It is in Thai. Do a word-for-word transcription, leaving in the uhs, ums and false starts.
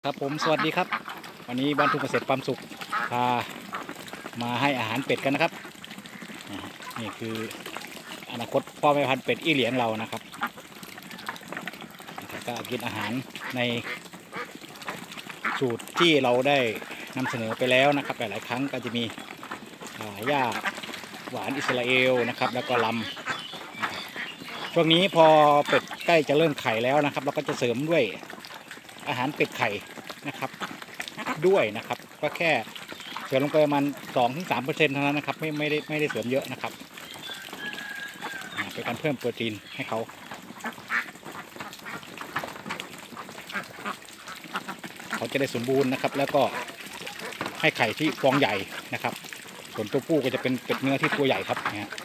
ครับผมสวัสดีครับวันนี้บ้านทุ่งเกษตรความสุขพามาให้อาหารเป็ดกันนะครับนี่คืออนาคตพ่อแม่พันธุ์เป็ดอี้เหลียงเรานะครับก็กินอาหารในสูตรที่เราได้นำเสนอไปแล้วนะครับหลายๆครั้งก็จะมีหญ้าหวานอิสราเอลนะครับแล้วก็ลำช่วงนี้พอเป็ดใกล้จะเริ่มไข่แล้วนะครับเราก็จะเสริมด้วยอาหารเป็ดไข่นะครับด้วยนะครับก็แค่เสริมลงไปประมาณสองถึงสามเปอร์เซ็นต์เท่านั้นนะครับไม่ไม่ได้ไม่ได้เสริมเยอะนะครับเป็นการเพิ่มโปรตีนให้เขาเขาจะได้สมบูรณ์นะครับแล้วก็ให้ไข่ที่ฟองใหญ่นะครับส่วนตัวผู้ก็จะเป็นเป็ดเนื้อที่ตัวใหญ่ครับนะฮะ